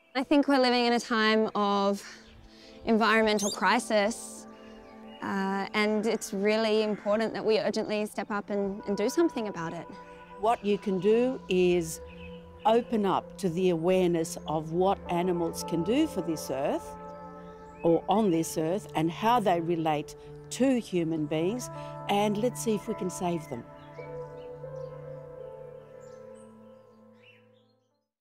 I think we're living in a time of environmental crisis, and it's really important that we urgently step up and do something about it. What you can do is open up to the awareness of what animals can do for this earth, or on this earth, and how they relate to human beings, and let's see if we can save them.